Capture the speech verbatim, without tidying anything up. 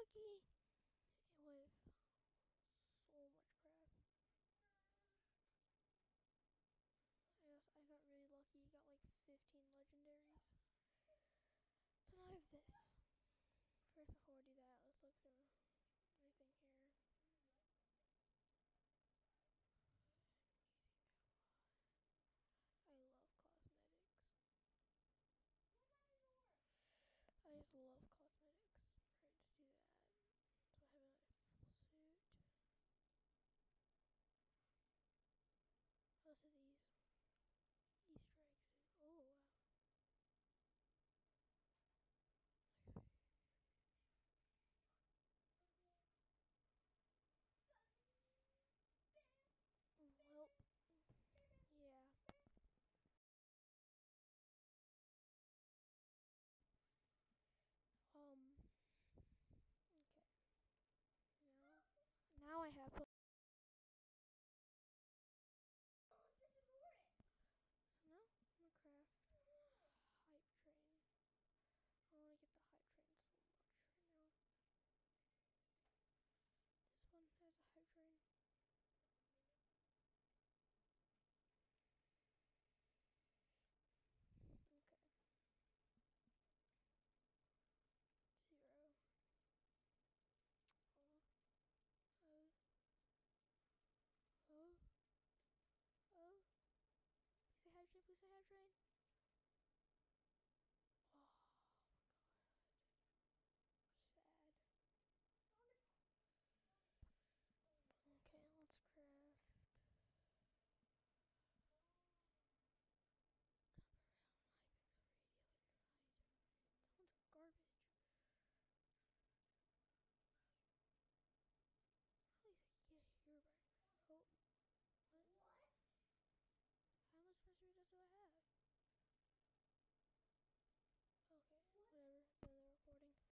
lucky with so much crap. I guess I got really lucky. Got like fifteen legendaries. So now I have this. First, before I do that, let's look through